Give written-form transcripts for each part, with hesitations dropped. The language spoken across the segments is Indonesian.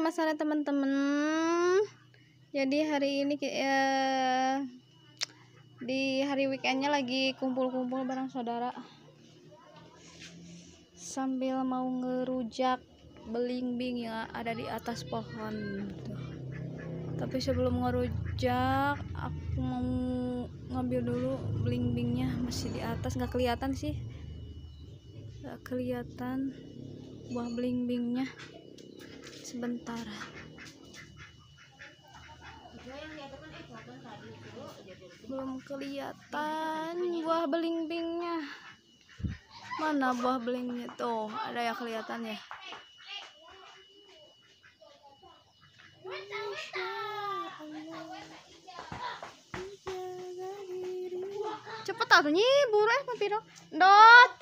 selamat sore teman-teman. Jadi hari ini di hari weekendnya lagi kumpul-kumpul bareng saudara sambil mau ngerujak belimbing yang ada di atas pohon tuh. Tapi sebelum ngerujak aku mau ngambil dulu belimbingnya, masih di atas, nggak kelihatan sih, nggak kelihatan buah belimbingnya. Sebentar, belum kelihatan buah belimbingnya. Mana buah belimbingnya? Tuh ada ya, kelihatan ya. Cepet atuh nyi, buru papiro. Dot.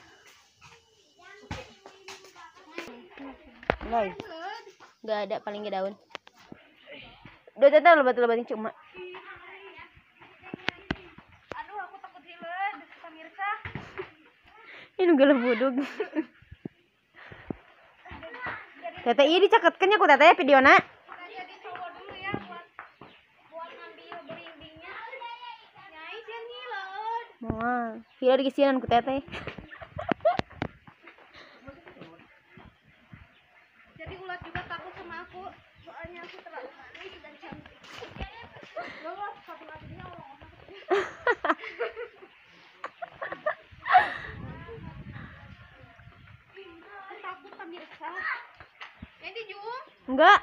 Nggak ada, paling ke daun. Udah tetap lebat-lebatin cuma. Aduh, aku takut hileud, pemirsa. Ini gak budug. Teteh iya dicaketkannya ku teteh videona. Jadi coba dulu ya buat ngambil belimbingnya. Nyai sih hileud. Moal, hila dikisinan ku teteh. Jadi ulat juga takut sama aku, soalnya aku terlalu manis dan cantik. Ulat satu lagi orang. Takut pemirsa. Ini Jung. Enggak.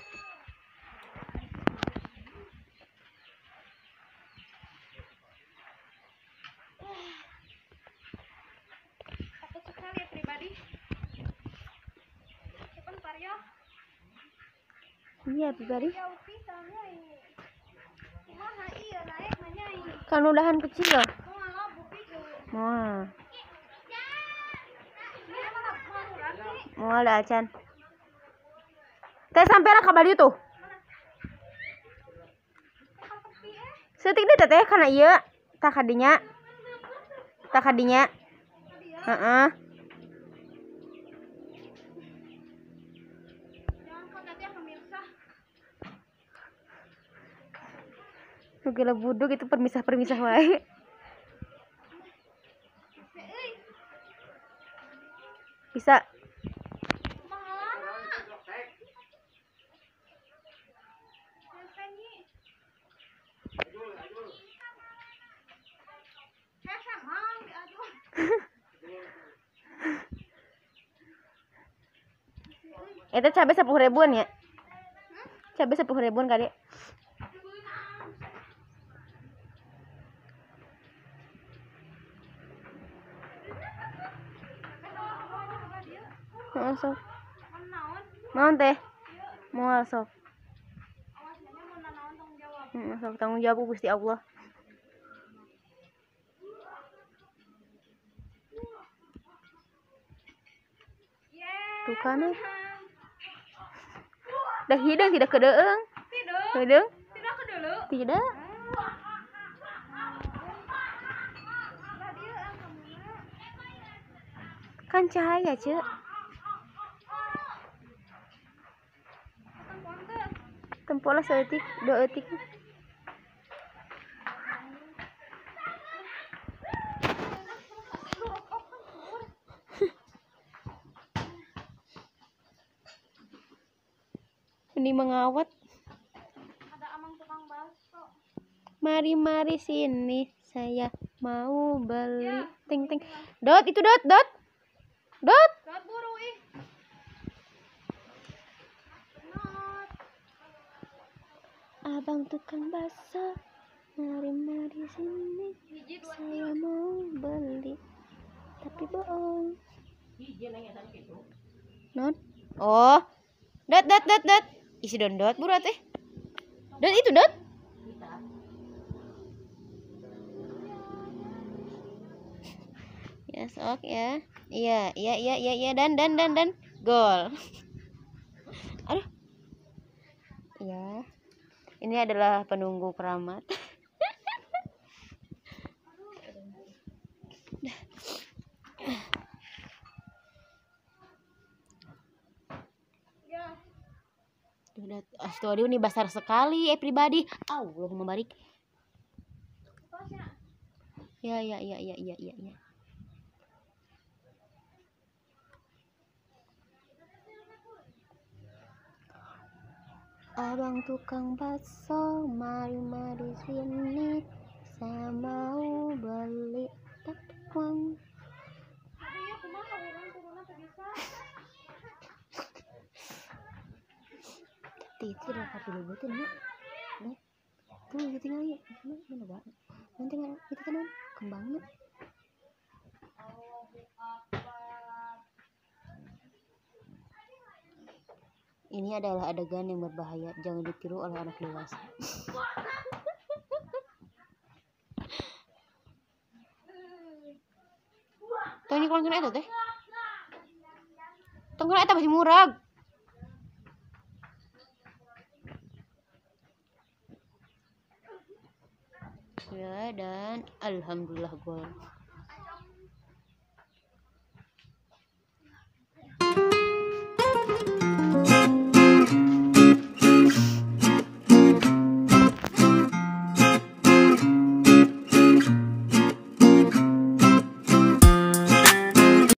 Takut sekali ya pribadi. Sebentar ya. Iya, pribadi. Jauh pisahnya ini. Kumaha iya naik nanya ini. Kan udahan kecil loh. Kumaha bukti tuh. Moal. Ini emang murah sih. Moal dah acan. Teh sampai lah kabali tuh. Setik deh teteh karena iya tak kadinya. Tak kadinya. Heeh. Jangan nanti ya pemirsa. Gila buduk itu permisah-permisah wae. Bisa. Itu cabai 10.000-an ya? Cabai 10.000-an kali. Sok. Mau teh? Mau sok. Sok tanggung jawab Gusti Allah. Tuh kan. Dah hidung tidak kedeung. Hidung? Tidak kedulu. Tidak. Kan cahaya, Cek. Tempolah seetik, 2 etik. Ini mengawat. Ada amang tukang bakso. Mari sini, saya mau beli. Ting. Dot itu dot. Dot. Dot buru ih. Abang tukang bakso, mari sini, saya mau beli. Tapi bohong. Non? Oh. Dot. Isi dot burat teh. Dot itu dot. Ya sok ya. Iya dan gol. Aduh. Ya. Ini adalah penunggu keramat. Astagfirullah, ini besar sekali pribadi. Allahumma barik. Ya. Abang tukang bakso, mari sini, saya mau beli takwang. Itu udah kartu betul nih. Tuh kita tinggal ya. Mana Pak? Nanti kita kan kembangnya. Ini adalah adegan yang berbahaya, jangan ditiru oleh anak dewasa. Tuh ini kurang kena itu teh. Tunggu eta masih murag. Ya dan alhamdulillah gol.